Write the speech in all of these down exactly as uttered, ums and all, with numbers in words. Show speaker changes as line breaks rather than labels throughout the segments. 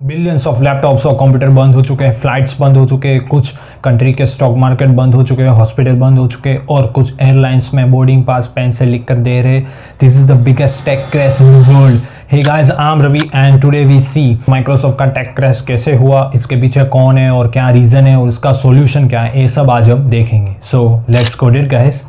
Billions of laptops और computer बंद हो चुके हैं, फ्लाइट्स बंद हो चुके हैं, कुछ कंट्री के स्टॉक मार्केट बंद हो चुके हैं, हॉस्पिटल बंद हो चुके हैं और कुछ एयरलाइंस में बोर्डिंग पास पेन से लिख कर दे रहे। This is the biggest tech crash in the world. Hey guys, I am Ravi and today we see Microsoft का टेक क्रैश कैसे हुआ, इसके पीछे कौन है और क्या रीज़न है और इसका सॉल्यूशन क्या है, ये सब आज हम देखेंगे। So let's go it guys.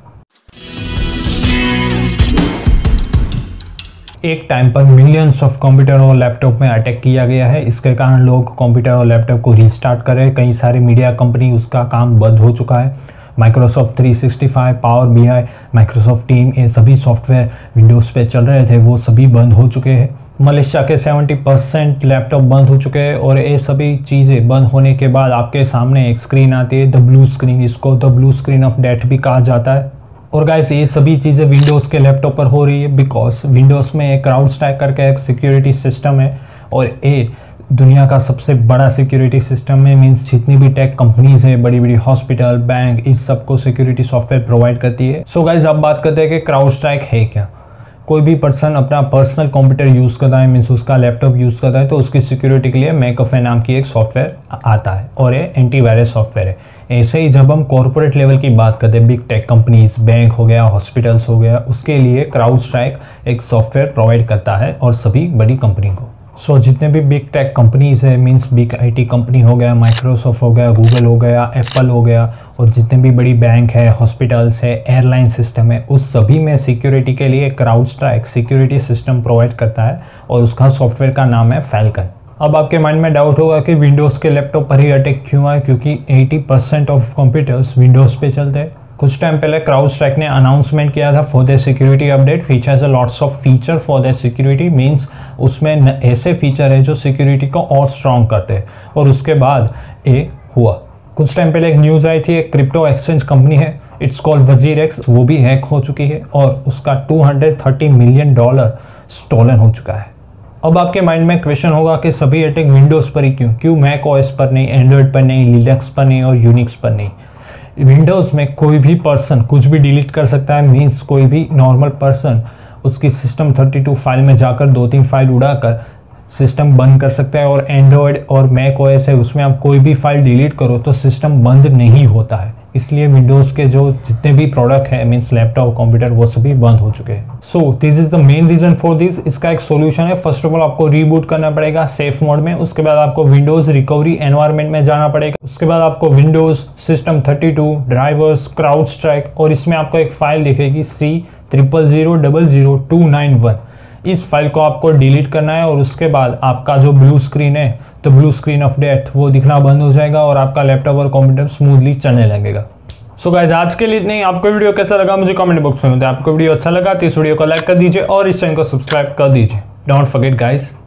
एक टाइम पर मिलियंस ऑफ कंप्यूटर और लैपटॉप में अटैक किया गया है। इसके कारण लोग कंप्यूटर और लैपटॉप को रीस्टार्ट कर रहे हैं। कई सारे मीडिया कंपनी उसका काम बंद हो चुका है। Microsoft three sixty five, power BI, Microsoft team, ये सभी सॉफ्टवेयर विंडोज़ पे चल रहे थे, वो सभी बंद हो चुके हैं। मलेशिया के सेवेंटी परसेंट लैपटॉप बंद हो चुके हैं और ये सभी चीज़ें बंद होने के बाद आपके सामने एक स्क्रीन आती है, द ब्लू स्क्रीन। इसको the blue screen of death भी कहा जाता है। और गाइस, ये सभी चीज़ें विंडोज़ के लैपटॉप पर हो रही है बिकॉज विंडोज़ में एक क्राउडस्ट्राइक करके एक सिक्योरिटी सिस्टम है और ये दुनिया का सबसे बड़ा सिक्योरिटी सिस्टम है। मींस जितनी भी टेक कंपनीज है, बड़ी बड़ी हॉस्पिटल, बैंक, इस सबको सिक्योरिटी सॉफ्टवेयर प्रोवाइड करती है। सो गाइस, अब बात करते हैं कि क्राउडस्ट्राइक है क्या। कोई भी पर्सन अपना पर्सनल कंप्यूटर यूज़ करता है, मीन्स उसका लैपटॉप यूज़ करता है, तो उसकी सिक्योरिटी के लिए मैकअफे नाम की एक सॉफ्टवेयर आता है और ये एंटीवायरस सॉफ्टवेयर है। ऐसे ही जब हम कॉर्पोरेट लेवल की बात करते हैं, बिग टेक कंपनीज, बैंक हो गया, हॉस्पिटल्स हो गया, उसके लिए क्राउडस्ट्राइक एक सॉफ्टवेयर प्रोवाइड करता है और सभी बड़ी कंपनी को। सो so, जितने भी बिग टेक कंपनीज है, मींस बिग आईटी कंपनी हो गया, माइक्रोसॉफ्ट हो गया, गूगल हो गया, एप्पल हो गया, और जितने भी बड़ी बैंक है, हॉस्पिटल्स है, एयरलाइन सिस्टम है, उस सभी में सिक्योरिटी के लिए क्राउडस्ट्राइक सिक्योरिटी सिस्टम प्रोवाइड करता है और उसका सॉफ्टवेयर का नाम है फैल्कन। अब आपके माइंड में डाउट होगा कि विंडोज़ के लैपटॉप पर ही अटैक क्यों आए, क्योंकि अस्सी परसेंट ऑफ कंप्यूटर्स विंडोज़ पे चलते हैं। कुछ टाइम पहले क्राउडस्ट्राइक ने अनाउंसमेंट किया था for the security update, features lots of feature for the security. Means उसमें ऐसे फीचर है जो सिक्योरिटी को और स्ट्रॉन्ग करते हैं और उसके बाद ये हुआ। कुछ टाइम पहले एक न्यूज़ आई थी, एक क्रिप्टो एक्सचेंज कंपनी है, इट्स कॉल्ड वजीरेक्स, वो भी हैक हो चुकी है और उसका two hundred thirty million dollar stolen हो चुका है। अब आपके माइंड में क्वेश्चन होगा कि सभी अटैक विंडोज़ पर ही क्यों क्यों मैक ओएस पर नहीं, एंड्रॉयड पर नहीं, लिनक्स पर नहीं और यूनिक्स पर नहीं। विंडोज़ में कोई भी पर्सन कुछ भी डिलीट कर सकता है। मींस कोई भी नॉर्मल पर्सन उसकी सिस्टम थर्टी टू फाइल में जाकर दो तीन फाइल उड़ाकर सिस्टम बंद कर सकता है। और एंड्रॉयड और मैक ओएस है, उसमें आप कोई भी फाइल डिलीट करो तो सिस्टम बंद नहीं होता है। इसलिए विंडोज़ के जो जितने भी प्रोडक्ट है, मींस लैपटॉप, कंप्यूटर, वो सभी बंद हो चुके हैं। So this is the main reason for this. इसका एक सोल्यूशन है। फर्स्ट ऑफ ऑल आपको रीबूट करना पड़ेगा सेफ मोड में, उसके बाद आपको विंडोज़ रिकवरी एनवायरनमेंट में जाना पड़ेगा, उसके बाद आपको Windows system thirty two, drivers, CrowdStrike, और इसमें आपको एक फाइल दिखेगी C triple zero double zero two nine one. इस फाइल को आपको डिलीट करना है और उसके बाद आपका जो ब्लू स्क्रीन है, तो ब्लू स्क्रीन ऑफ डेथ, वो दिखना बंद हो जाएगा और आपका लैपटॉप और कंप्यूटर स्मूथली चलने लगेगा। सो गाइस, आज के लिए नहीं, आपको वीडियो कैसा लगा मुझे कमेंट बॉक्स में बताएं। आपको वीडियो अच्छा लगा तो इस वीडियो को लाइक कर दीजिए और इस चैनल को सब्सक्राइब कर दीजिए। Don't forget guys.